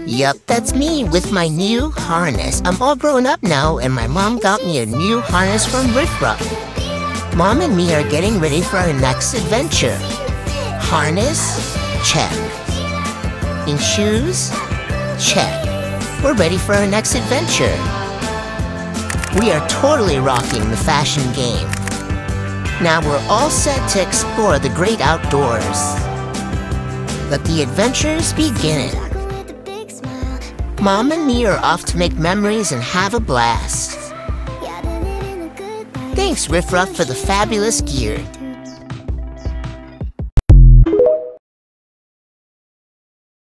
Yup, that's me with my new harness. I'm all grown up now and my mom got me a new harness from RifRuf. Mom and me are getting ready for our next adventure. Harness? Check. In shoes? Check. We're ready for our next adventure. We are totally rocking the fashion game. Now we're all set to explore the great outdoors. Let the adventures begin. Mom and me are off to make memories and have a blast. Thanks, RifRuf, for the fabulous gear.